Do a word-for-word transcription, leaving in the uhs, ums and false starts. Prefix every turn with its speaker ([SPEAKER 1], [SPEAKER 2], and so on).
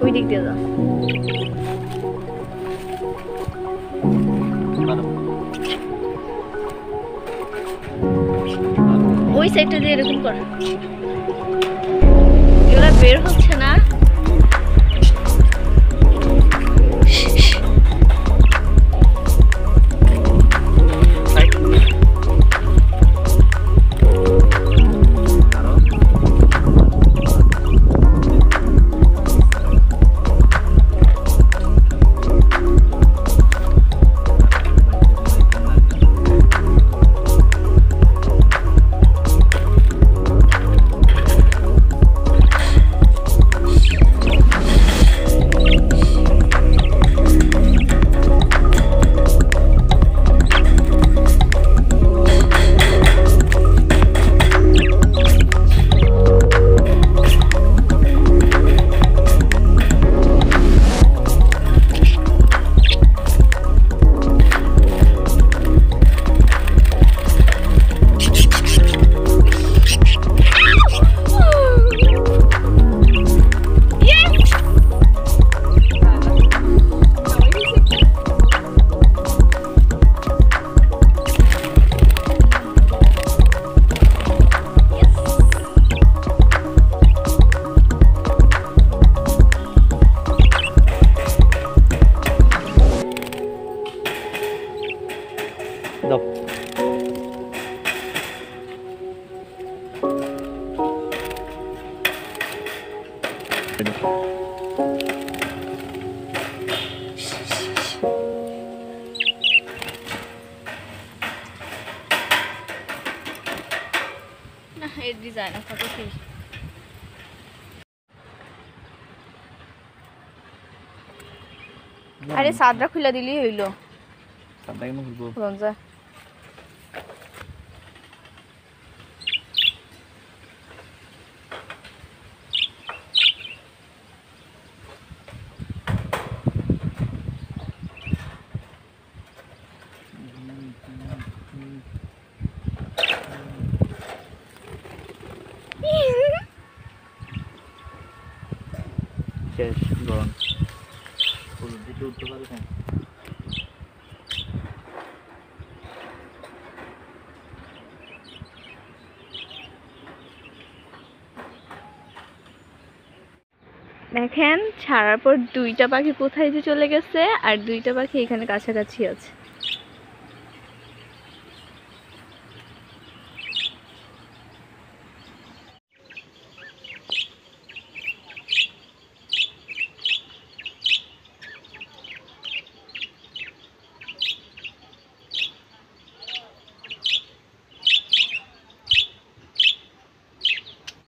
[SPEAKER 1] ওই দিক দিয়ে যাও। ওই সাইডটা দিয়ে এরকম কর। এগুলা বের হচ্ছে না। না এর ডিজাইন ফটো কি আরে সাদরা খুলে দিলি হইলো সাদরা কেন খুলবো রঞ্জা শেষ গরম ফুল দিতে উঠতে পারে না দেখেন ছাড়ার পর দুইটা পাখি কোথায় যে চলে গেছে আর দুইটা পাখি এখানে কাছাকাছি আছে।